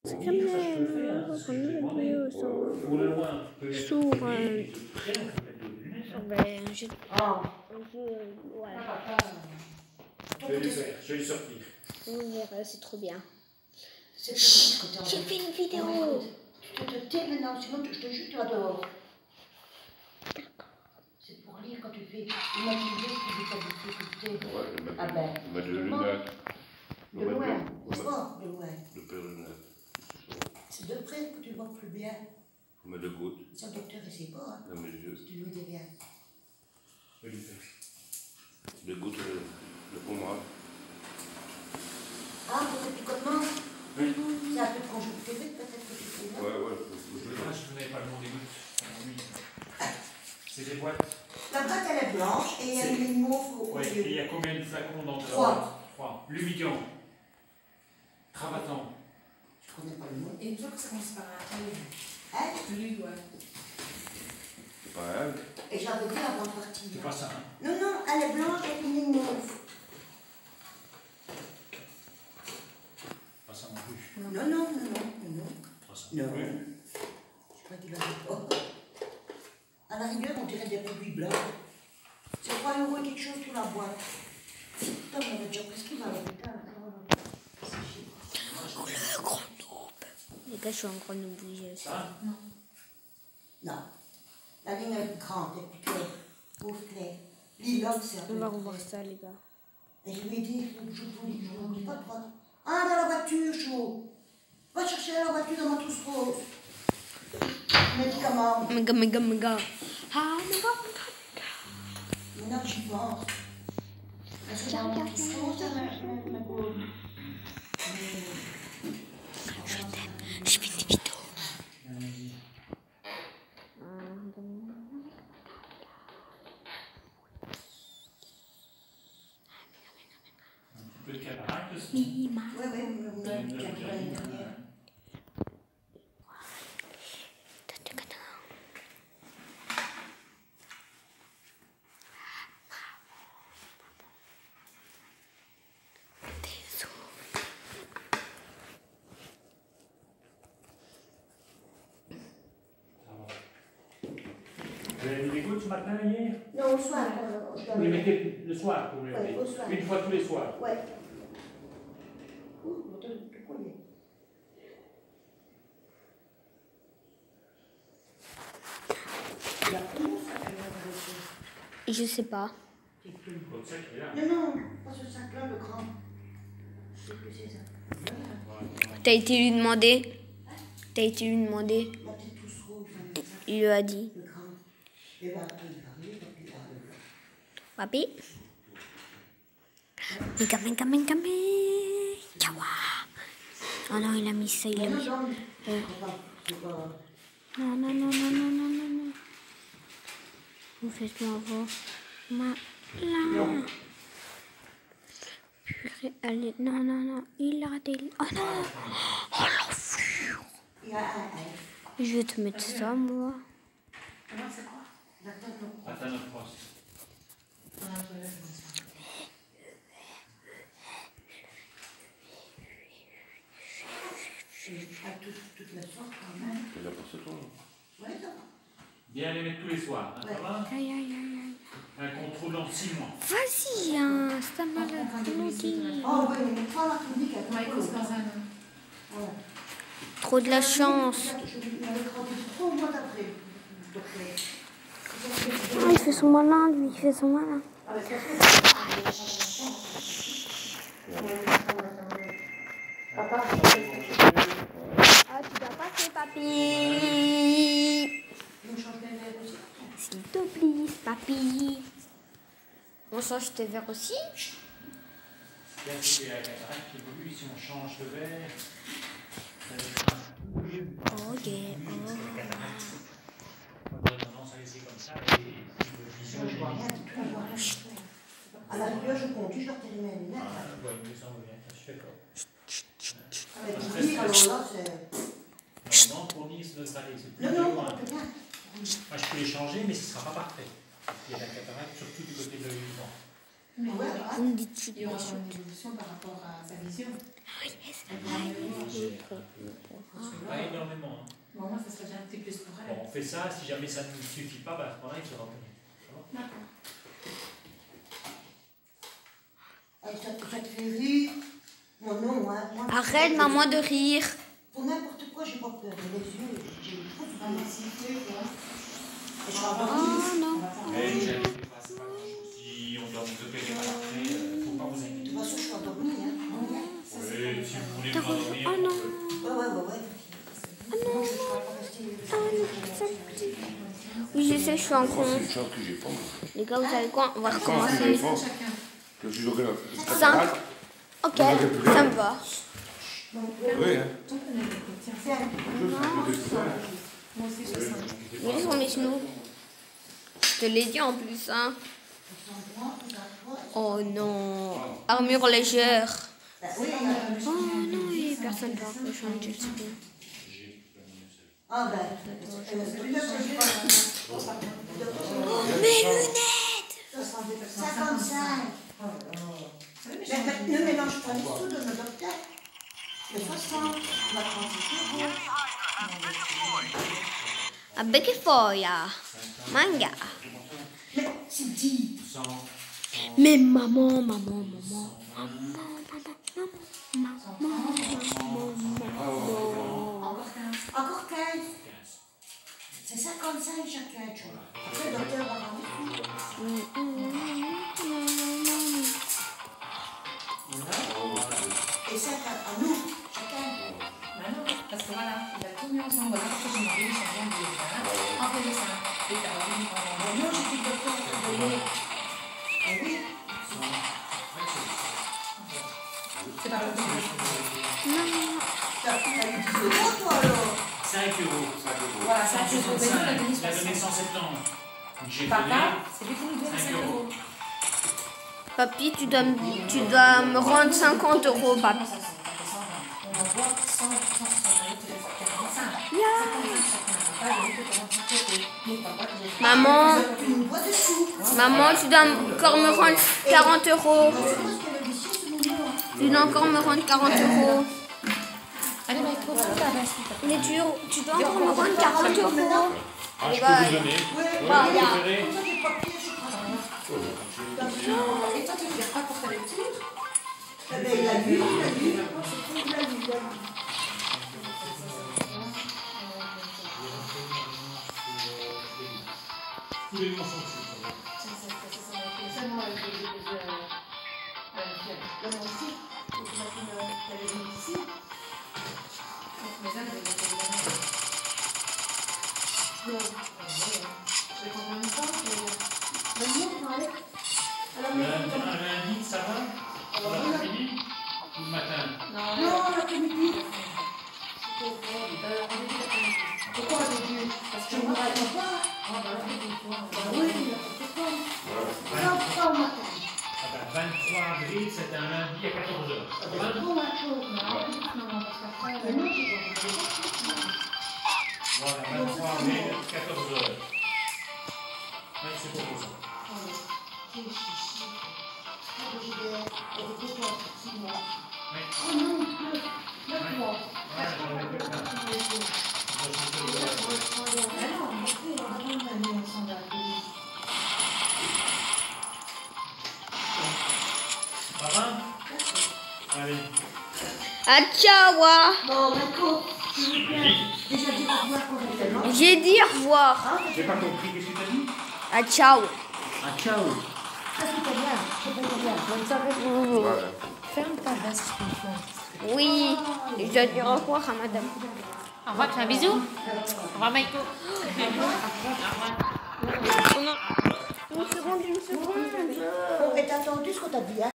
C'est comme reprendre une vidéo sur un jeu. Voilà. Je vais lui sortir. Vous verrez, c'est trop bien. J'ai fait une vidéo. Tu te tais maintenant, sinon je te jure, tu vas dehors. C'est pour lire quand tu fais une activité, tu fais ta difficulté. Ah ben, On met de lunettes. de loin, c'est bon, de loin. De paire de lunettes. C'est de près que tu vois plus bien. On met de gouttes. Sans docteur, il sait pas, hein. Dans mes yeux. Si tu veux des bien. Des gouttes de pommade. Ah, pour tes picotements? Oui. C'est un peu conjonctif, peut-être que tu fais là. Ouais. Je ne connais pas le nom des gouttes. C'est des boîtes. La boîte, elle est blanche et elle est mauve au Oui, et lieu. il y a combien de flacons dans ta 3. Lumigan. Travatan. Je connais pas le nom. Et une fois que ça commence par un L. Hein? Lui, ouais. C'est pas elle. Et j'avais dit avant de partir. C'est pas ça, hein? Non, non, elle est blanche avec une ligne mauve. Pas ça non plus. Non. Pas ça Non. non plus. Je crois qu'il avait pas. À la rigueur, on dirait des produits blancs. C'est 3 € et quelque chose sur la boîte. Putain, on avait déjà presque mal au putain. Le gros noob. Les gars, je suis un gros noob, oui, je sais. Ça? Non. La ligne est grande, et puis claire. Pauvre claire. Lilog, c'est un peu. On va revoir ça, les gars. Et je lui ai dit, je vous dis pas quoi. Ah, dans la voiture, chaud. Va chercher la voiture dans ma trousse rose. Médicaments. Méga. Ah, méga. Maintenant, j'y pense. Parce que dans ma trousse rose, ma gourde. Je t'aime. Je fais des vidéos. Un petit peu de cataracte aussi. Mima. Oui, on a vu qu'elle l'année dernière. Vous avez mis des gouttes ce matin, hier? Non, au soir, je dois Vous les mettez le soir, vous les Ouais, mettez. au soir. Une fois tous les soirs. Ouais. Ouh, te collier. Il a combien ça qu'elle a Je sais pas. Votre sac est là. Non, pas ce sac-là, le grand. Je sais plus c'est ça. T'as été lui demander. T'as été lui demander. La petite trousse rouge, le sac, Il lui a dit. le grand. Et ben après, il va arriver, et puis il va arriver. Papi. Méga. Kawa. Oh non, il a mis ça, il a mis. Non. Vous faites-moi voir. Là. Purée, allez. Non. Il a raté. Oh non. Oh l'enflure. Il y a un. Je vais te mettre ça, moi. Alors, c'est quoi? La tête, non. Attends notre poste. À toute la sorte, quand même. C'est là pour ce tour. Ouais, ça va. Bien les mettre tous les soirs, hein, ça va? Aïe. Un contrôle en 6 mois. Vas-y, hein. C'est ta malade. Oh, oui, mais toi, la clinique, elle Michael t'appelle. Scarzano. Voilà. Trop de la chance. Il avait grandi 3 mois d'après. Ah, il fait son malin, lui. Il fait son malin. Papa, Ah, tu dois passer, papy. on change les verres aussi. S'il te plaît, papy. On change tes verres aussi? Bien qu'il y a la cataracte qui évolue, si on change de verre, ça va être un peu mieux. Ok. La cataracte, on a tendance à laisser comme ça et une vision Je vois rien du tout, je vois rien. À la rigueur, je conduis, je leur tire mes lunettes. Ouais, mais ça revient, je suis d'accord. Avec lui, alors là, c'est. Normalement, pour dire c'est notre allée, c'est plus Non, loin. on peut bien. Moi, je peux les changer, mais ce ne sera pas parfait. Il y a de la cataracte, surtout du côté de l'œil droit. Mais Ouais, Vous me dites tu il y aura une évolution par rapport à sa vision. Ah, yes. Elle va améliorer. Pas énormément. Hein. Bon, moi, ça serait déjà un petit plus pour elle. Bon, on fait ça. Si jamais ça ne suffit pas, bah, à ce moment-là, il sera reconnu. D'accord. Ça te fait rire. Moi, non, hein. Moi, Arrête, maman, de rire. Pour n'importe quoi, j'ai pas peur. Mais les yeux, j'ai une trop de Ah, merci, quoi. Et je suis endormie. Oh non. Mais c'est pas grand-chose. Si on doit vous opérer par après, faut pas vous De inquiéter. toute façon, je suis endormie, hein. Oui, si vous voulez vous endormir. Oh non. Ouais. Non, je ne pas rester. Oui, je sais, je suis en Oh, con. c'est une chance que j'ai pas. Moi. Les gars, vous savez quoi? On va Quand recommencer. j'ai pas, Chacun. que je j'aurais la 5. Ok, ça me va. Oui, hein. Ton prenez le coup, tiens. Tiens. Moi aussi, je sens. Il est sur mes genoux. Je te l'ai dit en plus, hein. Oh non. Armure légère. Oui, Oh non, et personne ne va changer le spin. ah ben, Mes lunettes! 55. Ne mélange pas les sous de nos docteurs. Le 60, on va 36 euros. Avec foia. Manga. Mais c'est dit. Mais maman. Encore 15. C'est 55 chacun, tu vois. Après, le docteur va rendre. Et 5 à nous, chacun. Bah non, parce que voilà, il a tout mis ensemble. Voilà pourquoi j'ai demandé, ils sont bien de envoyer ça. Et t'as envie de Mais non, j'ai dit docteur, on va donner. Ah oui. C'est pas possible. T'as eu 10 euros, toi, alors. 5 euros. Voilà, ça, c'est pour Il la a donné donné 170. Donc j'ai Papa, donné c'est lui qui nous donne 5 5 euros. euros. Papi, tu dois me rendre 50 euros, papi. On envoie 100, 45. Yeah. 45 Maman, Une boîte de sous. maman, tu dois encore me rendre 40 euros. Tu dois encore me rendre 40 euros. Allez, bah, il faut faire la baisse. Mais tu dois encore me rendre 40 euros. Ah, je Bah, peux vous donner. bah, Vous préférez Comme ça, des papiers, je crois. Et toi, tu ne viens pas pour ta lecture? Eh ben, il a lu. Tous les noms sont dessus. Lundi, ça va? L'après-midi ou le matin? Non, l'après-midi. Pourquoi au début? Parce que moi, je ne pas. Oui, n'importe quoi. Non, pas au matin. Ah ben, 23 avril, c'est un lundi à 14h. Bon, ma chose, Voilà, 23 avril, 14h. Oui, c'est pour ça. Oui. Oh non, d'accord. Papa? Allez. Ah, ciao. Bon, d'accord. Déjà dit au revoir correctement. J'ai dit au revoir. J'ai pas compris, qu'est-ce que tu as dit? Ah, ciao. Ah, ciao. Ah, c'est pas bien. C'est pas bien. Bonne soirée. Voilà. Ferme ta veste, franchement. Oui, je dois dire au revoir à madame. Au revoir, tu fais un bisou. Au revoir, Maïko. Une seconde. Bon, et t'as entendu ce qu'on t'a dit, hein?